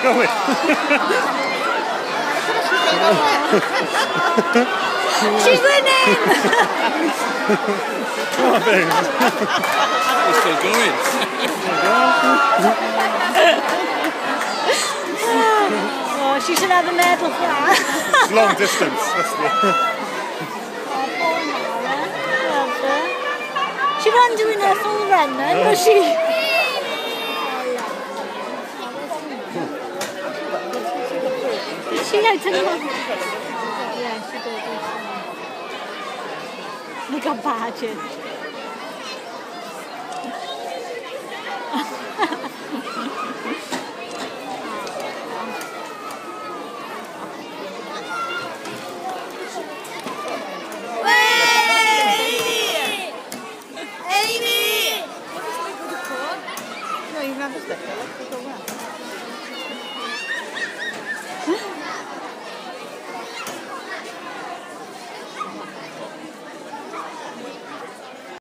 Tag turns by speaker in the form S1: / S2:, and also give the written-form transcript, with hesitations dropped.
S1: going?
S2: She's winning!
S1: Come on, babe.
S3: It's still going.
S2: Oh, she should have a medal for that.
S1: It's long distance. That's the...
S2: She wasn't doing her full run then, was she? Did she go to the... Yeah, she did. Look how bad she is.